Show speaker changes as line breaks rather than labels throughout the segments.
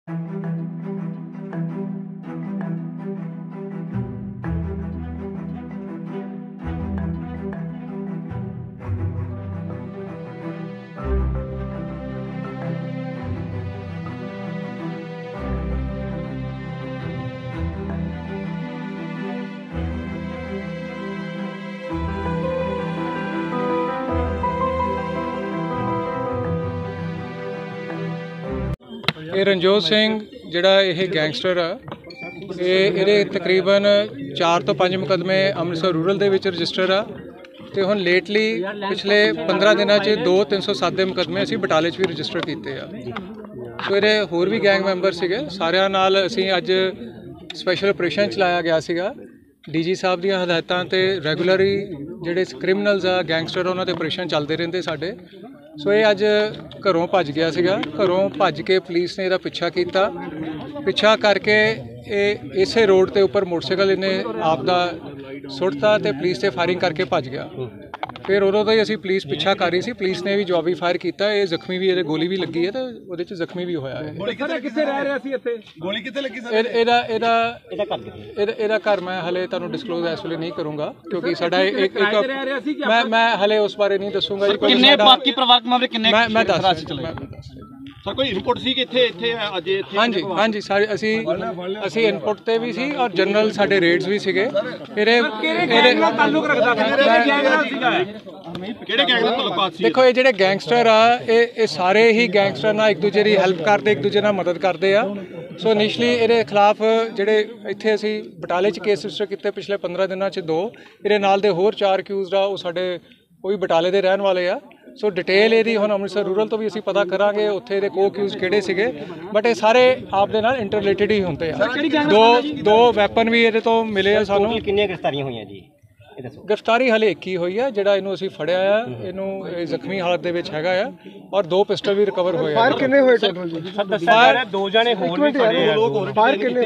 ये रणजोत सिंह जिहड़ा ये गैंगस्टर आ ये तकरीबन 4 तो 5 मुकदमे अमृतसर रूरल दे विच रजिस्टर आ ते हुण लेटली पिछले 15 दिनों 2 307 के मुकदमे असीं बटाले भी रजिस्टर किए आ। सो ये होर भी गैंग मैंबर सीगे सारिਆਂ नाल असीं अज स्पैशल ऑपरेशन चलाया गया सीगा। डी.जी. साहब दी हदायतां ते रैगूलरी जिहड़े क्रिमिनल्स आ गैंगस्टर उन्हां दे ऑपरेशन चलते रहंदे साडे। सो ये अज घरों भज गया सीगा, घरों भज के पुलिस ने इहदा पिछा करके इसे रोड के उपर मोटरसाइकिल इन्हें आपदा सुटता तो पुलिस से फायरिंग करके भज गया। फिर उदों तो ही असीं पुलिस पिछा कर रही सी, पुलिस ने भी जवाबी फायर किया। ये जख्मी भी ये गोली भी लगी है तो वो जख्मी भी होया है। इहदा घर मैं हले तुहानूं डिस्कलोज इस वेले नहीं करूँगा क्योंकि साडा मैं हले उस बारे नहीं दसूँगा जी। मैं दस
सर कोई इनपुट सी कि इत्थे अज इत्थे
हाँ जी सारे असी इनपुट ते भी सी और जनरल साडे रेड्स भी सीगे। देखो ये जिहड़े गैंगस्टर आ ये सारे ही गैंगस्टर ना एक दूजे की हेल्प करते एक दूजे नाल मदद करते आ। सो इनिशली ये खिलाफ जिहड़े इत्थे असी बटाले च केस रजिस्टर किए पिछले 15 दिनों 2 ये नाल दे होर 4 अक्यूज़ड आ वो साडे वो भी बटाले दे रहन वाले आ। सो डिटेल ये हम अमृतसर रूरल तो भी असी पता करांगे उत्थे दे को अक्यूज़ किहड़े सीगे बट ये सारे आप दे नाल इंटररिलेटेड ही होंदे आ। दो वैपन भी ये तो मिले आ सानूं।
कितनी गिरफ्तारियां हुई जी?
गिरफ्तारी हले एक ही हुई है जिहड़ा इनू असी फड़िया आ इनू जख्मी हालत दे विच हैगा आ और 2 पिस्टल भी रिकवर होए।
फायर कितने होए टोटल जी?
फायर 2 जने होर भी फड़े आ।
फायर कितने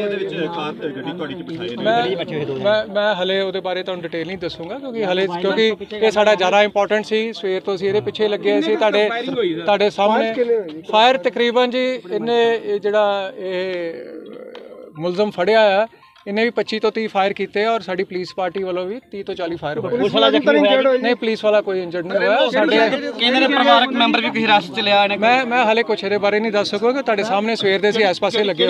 मैं हले उहदे बारे तुहानूं डिटेल नहीं दसूँगा क्योंकि ये साडा ज़्यादा इंपॉर्टेंट सी। सवेर तो असीं इहदे पिछे लगे सी तुहाडे सामने। फायर तकरीबन जी इन्हें जिहड़ा मुलजम फड़िया आ इन्हें भी 25 तो 30 फायर किए और साड़ी पुलिस पार्टी वालों भी 30 तो 40 फायर हुए। नहीं पुलिस वाला कोई इंजर्ड नहीं हुआ। मैं हाले कुछ ये बारे नहीं दस सकूँगा तुहाडे सामने सवेर दे इस पासे लगे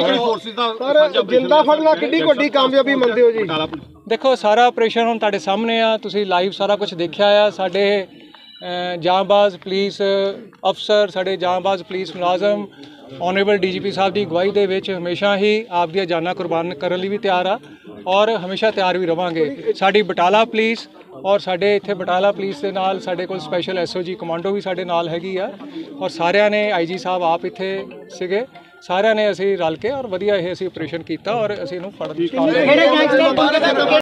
हुए। देखो सारा ऑपरेशन हम तुहाडे सामने आ, तुसीं लाइव सारा कुछ देखिया आ। साडे जांबाज पुलिस अफसर साडे जांबाज पुलिस मुलाजम ऑनरेबल डी.जी.पी. साहब की अगवाई दे विच हमेशा ही आप दी जाना कुर्बान करने लई भी तैयार आ और हमेशा तैयार भी रवांगे। साडी बटाला पुलिस और साडे इत्थे बटाला पुलिस दे नाल साडे कोल स्पैशल एस.ओ.जी. कमांडो भी साडे नाल हैगी आ और सारिਆਂ ने आई.जी. साहब आप इत्थे सीगे सारिਆਂ ने असीं रल के और वधिया ये असीं ऑपरेशन कीता और असीं इहनूं फड़न